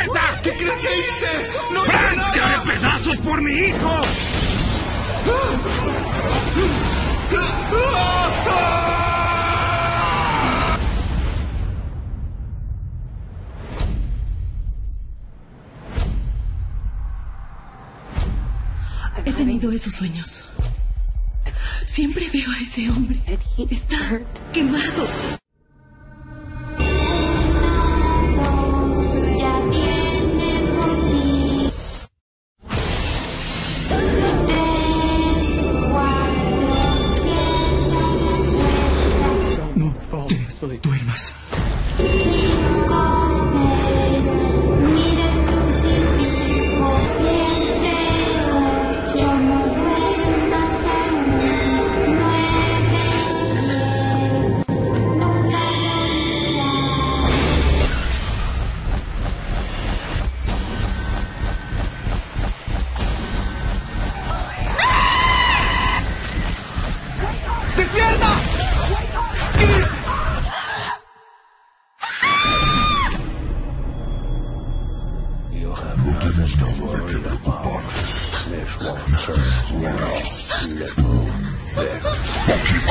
puerta! ¿Qué creen que hice? ¡No hice ¡Frank, nada! te haré pedazos por mi hijo! He tenido esos sueños. Siempre veo a ese hombre. Está quemado. No te duermas. 5, 6, mira el crucifijo. 7, 8, no duermas aún. 9, 10, nunca ¡Despierta! Chris. No tienes nada de qué preocuparte.